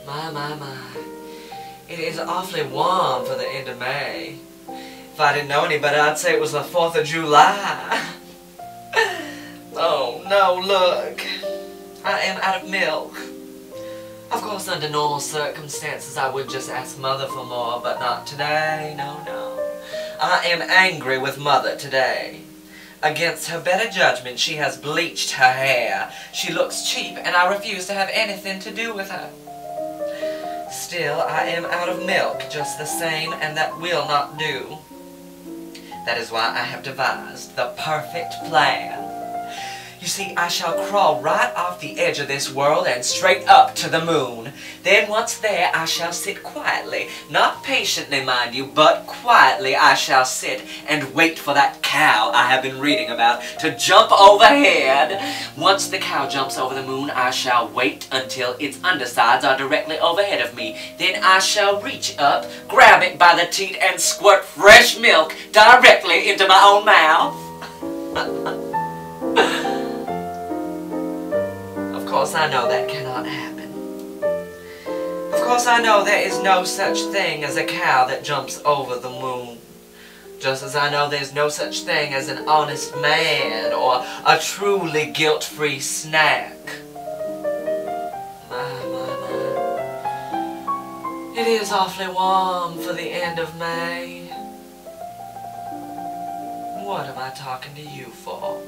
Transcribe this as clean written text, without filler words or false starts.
My. It is awfully warm for the end of May. If I didn't know any better, I'd say it was the 4th of July. Oh, no, look. I am out of milk. Of course, under normal circumstances, I would just ask Mother for more, but not today. No. I am angry with Mother today. Against her better judgment, she has bleached her hair. She looks cheap, and I refuse to have anything to do with her. Still, I am out of milk just the same, and that will not do. That is why I have devised the perfect plan. You see, I shall crawl right off the edge of this world and straight up to the moon. Then once there, I shall sit quietly, not patiently, mind you, but quietly I shall sit and wait for that cow I have been reading about to jump overhead. Once the cow jumps over the moon, I shall wait until its undersides are directly overhead of me. Then I shall reach up, grab it by the teat, and squirt fresh milk directly into my own mouth. Of course, I know that cannot happen. Of course, I know there is no such thing as a cow that jumps over the moon. Just as I know there's no such thing as an honest man or a truly guilt-free snack. My. It is awfully warm for the end of May. What am I talking to you for?